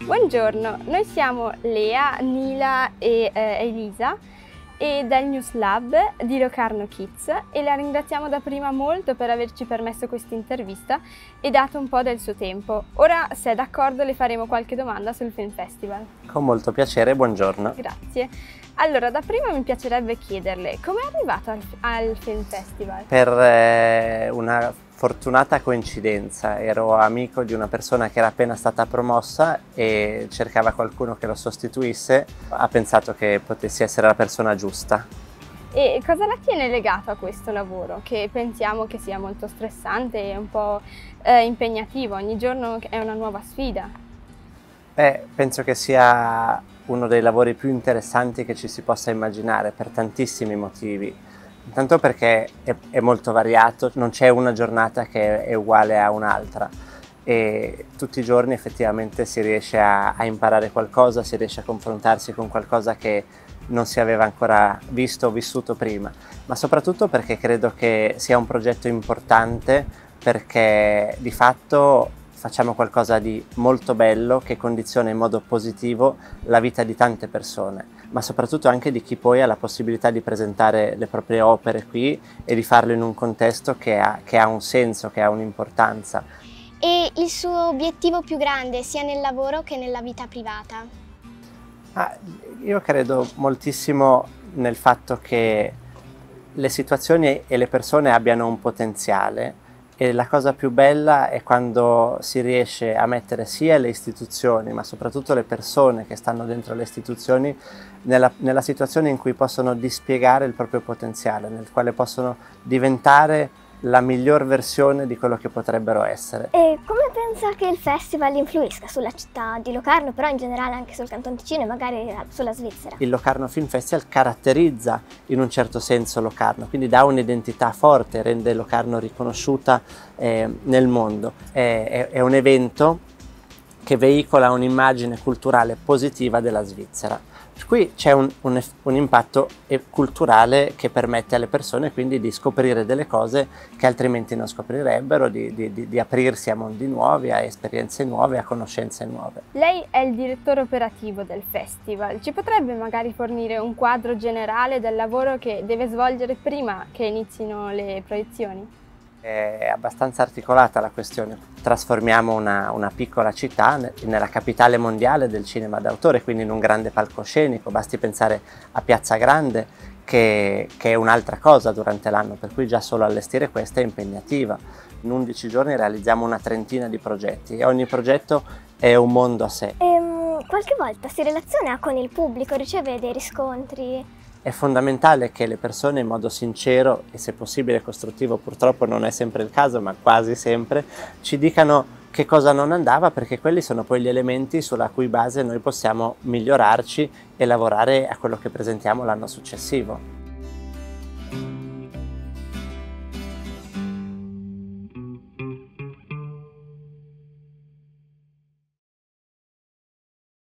Buongiorno, noi siamo Lea, Nila e Elisa e del News Lab di Locarno Kids e la ringraziamo da prima molto per averci permesso questa intervista e dato un po' del suo tempo. Ora, se è d'accordo, le faremo qualche domanda sul Film Festival. Con molto piacere, buongiorno. Grazie. Allora, da prima mi piacerebbe chiederle come è arrivato al Film Festival? Per una fortunata coincidenza, ero amico di una persona che era appena stata promossa e cercava qualcuno che lo sostituisse, ha pensato che potessi essere la persona giusta. E cosa la tiene legato a questo lavoro, che pensiamo che sia molto stressante e un po' impegnativo, ogni giorno è una nuova sfida? Penso che sia uno dei lavori più interessanti che ci si possa immaginare per tantissimi motivi. Intanto perché è molto variato, non c'è una giornata che è uguale a un'altra e tutti i giorni effettivamente si riesce a imparare qualcosa, si riesce a confrontarsi con qualcosa che non si aveva ancora visto o vissuto prima, ma soprattutto perché credo che sia un progetto importante perché di fatto facciamo qualcosa di molto bello che condiziona in modo positivo la vita di tante persone, ma soprattutto anche di chi poi ha la possibilità di presentare le proprie opere qui e di farlo in un contesto che ha un senso, che ha un'importanza. E il suo obiettivo più grande sia nel lavoro che nella vita privata? Io credo moltissimo nel fatto che le situazioni e le persone abbiano un potenziale. E la cosa più bella è quando si riesce a mettere sia le istituzioni, ma soprattutto le persone che stanno dentro le istituzioni, nella situazione in cui possono dispiegare il proprio potenziale, nel quale possono diventare la miglior versione di quello che potrebbero essere. E come pensa che il festival influisca sulla città di Locarno, però in generale anche sul Canton Ticino e magari sulla Svizzera? Il Locarno Film Festival caratterizza in un certo senso Locarno, quindi dà un'identità forte, rende Locarno riconosciuta nel mondo. È un evento che veicola un'immagine culturale positiva della Svizzera. Qui c'è un impatto culturale che permette alle persone quindi di scoprire delle cose che altrimenti non scoprirebbero, di aprirsi a mondi nuovi, a esperienze nuove, a conoscenze nuove. Lei è il direttore operativo del festival, ci potrebbe magari fornire un quadro generale del lavoro che deve svolgere prima che inizino le proiezioni? È abbastanza articolata la questione. Trasformiamo una piccola città nella capitale mondiale del cinema d'autore, quindi in un grande palcoscenico. Basti pensare a Piazza Grande, che è un'altra cosa durante l'anno, per cui già solo allestire questa è impegnativa. In 11 giorni realizziamo una trentina di progetti e ogni progetto è un mondo a sé. Qualche volta si relaziona con il pubblico, riceve dei riscontri? È fondamentale che le persone in modo sincero e se possibile costruttivo, purtroppo non è sempre il caso, ma quasi sempre, ci dicano che cosa non andava, perché quelli sono poi gli elementi sulla cui base noi possiamo migliorarci e lavorare a quello che presentiamo l'anno successivo.